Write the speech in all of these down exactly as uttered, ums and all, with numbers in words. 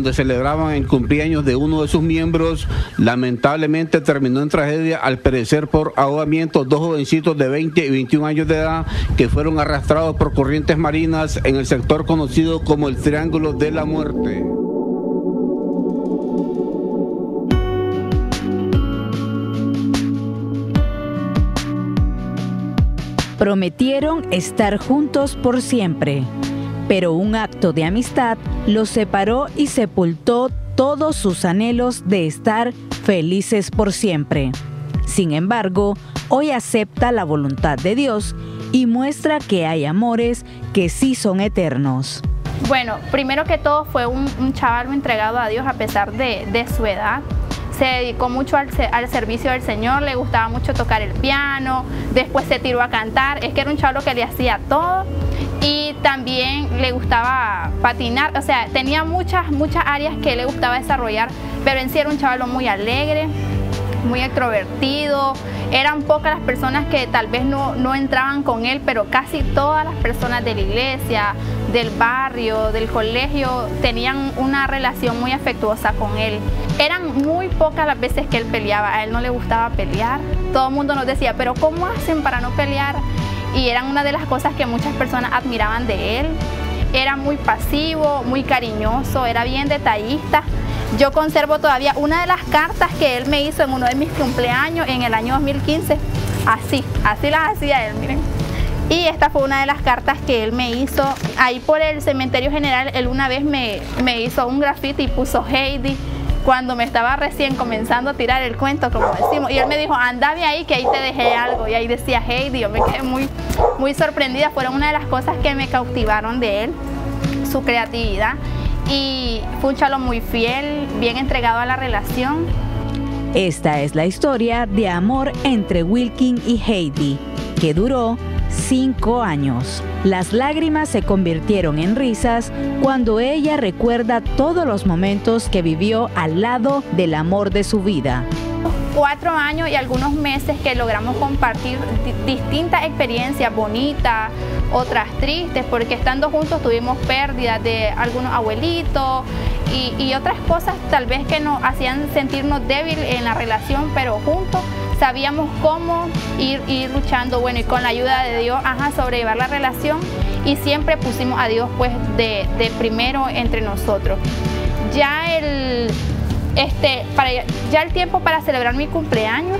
donde celebraban el cumpleaños de uno de sus miembros, lamentablemente terminó en tragedia, al perecer por ahogamiento, dos jovencitos de veinte y veintiún años de edad que fueron arrastrados por corrientes marinas en el sector conocido como el Triángulo de la Muerte. Prometieron estar juntos por siempre, pero un acto de amistad los separó y sepultó todos sus anhelos de estar felices por siempre. Sin embargo, hoy acepta la voluntad de Dios y muestra que hay amores que sí son eternos. Bueno, primero que todo fue un, un chaval entregado a Dios a pesar de, de su edad. Se dedicó mucho al, al servicio del Señor, le gustaba mucho tocar el piano, después se tiró a cantar, es que era un chaval que le hacía todo y también le gustaba patinar, o sea, tenía muchas, muchas áreas que le gustaba desarrollar, pero en sí era un chaval muy alegre, muy extrovertido. Eran pocas las personas que tal vez no, no entraban con él, pero casi todas las personas de la iglesia, del barrio, del colegio, tenían una relación muy afectuosa con él. Eran muy pocas las veces que él peleaba, a él no le gustaba pelear. Todo el mundo nos decía, pero ¿cómo hacen para no pelear? Y eran una de las cosas que muchas personas admiraban de él. Era muy pasivo, muy cariñoso, era bien detallista. Yo conservo todavía una de las cartas que él me hizo en uno de mis cumpleaños en el año dos mil quince. Así, así las hacía él, miren. Y esta fue una de las cartas que él me hizo. Ahí por el cementerio general, él una vez me, me hizo un grafiti y puso Heidi, cuando me estaba recién comenzando a tirar el cuento, como decimos. Y él me dijo, andame ahí que ahí te dejé algo. Y ahí decía Heidi. Yo me quedé muy, muy sorprendida. Fueron una de las cosas que me cautivaron de él, su creatividad. Y fue un chalo muy fiel, bien entregado a la relación. Esta es la historia de amor entre Wilkin y Heidi, que duró cinco años. Las lágrimas se convirtieron en risas cuando ella recuerda todos los momentos que vivió al lado del amor de su vida. Cuatro años y algunos meses que logramos compartir distintas experiencias bonitas, otras tristes, porque estando juntos tuvimos pérdidas de algunos abuelitos y, y otras cosas tal vez que nos hacían sentirnos débiles en la relación, pero juntos sabíamos cómo ir, ir luchando, bueno, y con la ayuda de Dios, ajá, sobrellevar la relación, y siempre pusimos a Dios pues de, de primero entre nosotros. Ya el, este, para, ya el tiempo para celebrar mi cumpleaños,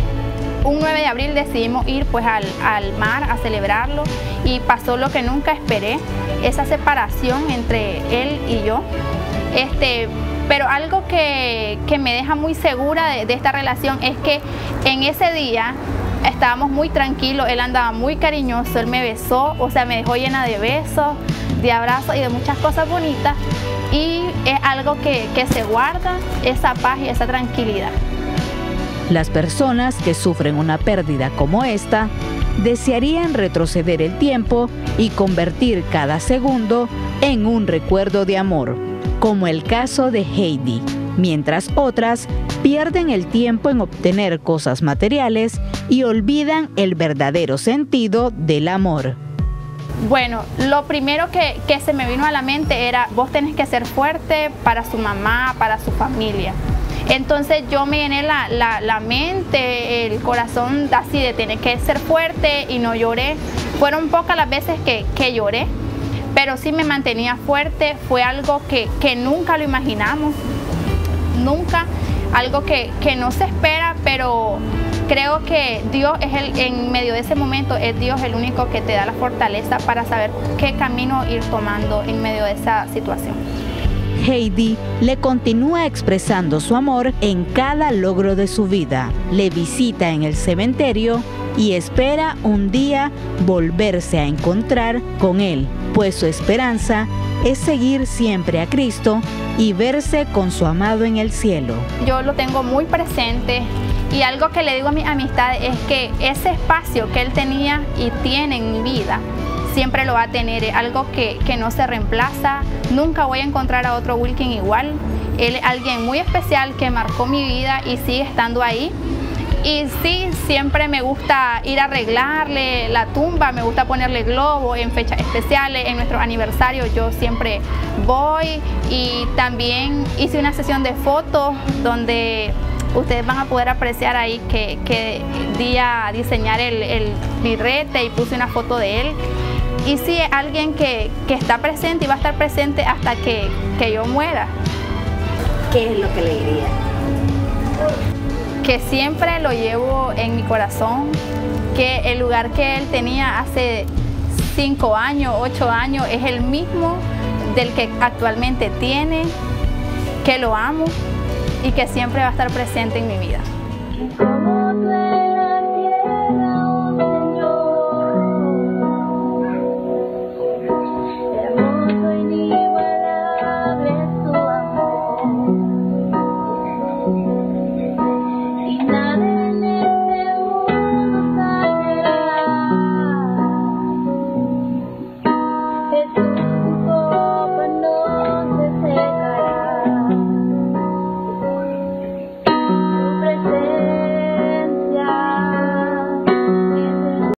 un nueve de abril decidimos ir pues al, al mar a celebrarlo y pasó lo que nunca esperé, esa separación entre él y yo. Este, pero algo que, que me deja muy segura de, de esta relación es que en ese día estábamos muy tranquilos, él andaba muy cariñoso, él me besó, o sea, me dejó llena de besos, de abrazos y de muchas cosas bonitas, y es algo que, que se guarda, esa paz y esa tranquilidad. Las personas que sufren una pérdida como esta desearían retroceder el tiempo y convertir cada segundo en un recuerdo de amor, como el caso de Heidi, mientras otras pierden el tiempo en obtener cosas materiales y olvidan el verdadero sentido del amor. Bueno, lo primero que, que se me vino a la mente era, vos tenés que ser fuerte para su mamá, para su familia. Entonces yo me llené la, la, la mente, el corazón así de tener que ser fuerte y no lloré. Fueron pocas las veces que, que lloré, pero sí me mantenía fuerte. Fue algo que, que nunca lo imaginamos, nunca, algo que, que no se espera, pero creo que Dios es el, en medio de ese momento, es Dios el único que te da la fortaleza para saber qué camino ir tomando en medio de esa situación. Heidi le continúa expresando su amor en cada logro de su vida, le visita en el cementerio y espera un día volverse a encontrar con él, pues su esperanza es seguir siempre a Cristo y verse con su amado en el cielo. Yo lo tengo muy presente y algo que le digo a mis amistades es que ese espacio que él tenía y tiene en mi vida, siempre lo va a tener, es algo que, que no se reemplaza. Nunca voy a encontrar a otro Wilkin igual. Él es alguien muy especial que marcó mi vida y sigue estando ahí. Y sí, siempre me gusta ir a arreglarle la tumba, me gusta ponerle globos en fechas especiales, en nuestros aniversarios yo siempre voy, y también hice una sesión de fotos donde ustedes van a poder apreciar ahí que, que di a diseñar el, el birrete y puse una foto de él. Y sí, es alguien que, que está presente y va a estar presente hasta que, que yo muera. ¿Qué es lo que le diría? Que siempre lo llevo en mi corazón, que el lugar que él tenía hace cinco años, ocho años, es el mismo del que actualmente tiene, que lo amo y que siempre va a estar presente en mi vida.